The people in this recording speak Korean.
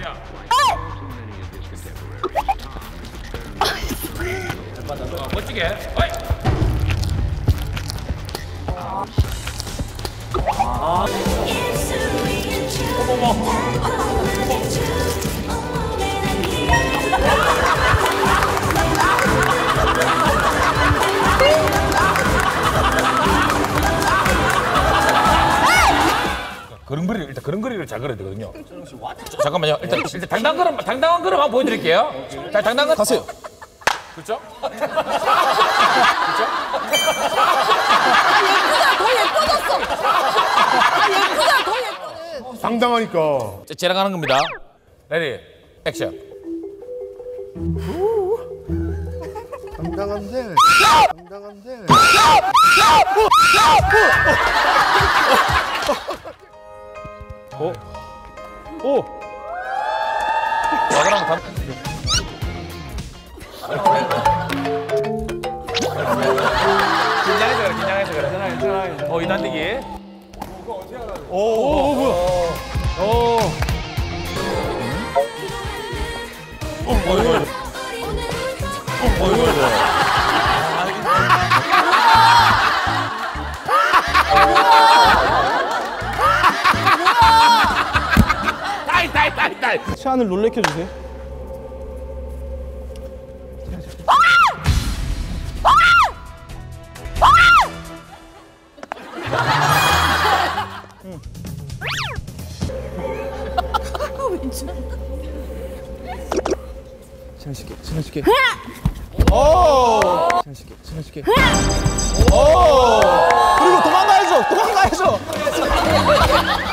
그냥. 멋지게. 어이. 그런 거리를 잘 걸어야 되거든요. 잠깐만요. 일단 당당한 걸음 한번 보여드릴게요. 자, 당당한 걸음 가세요. 그렇죠? 예쁘다, 더 예뻐졌어. 예쁘다, 더 예뻐. 당당하니까. 쟤랑 하는 겁니다. 레디, 액션. 당당한데. 당당한데. 오. 저거랑 다. 긴장해서 그래. 이 단디기. 뭐야? 딸. 시안을 놀래켜 주세요. 지나칠게. 오! 지나칠게. 오! 그리고 도망가야죠.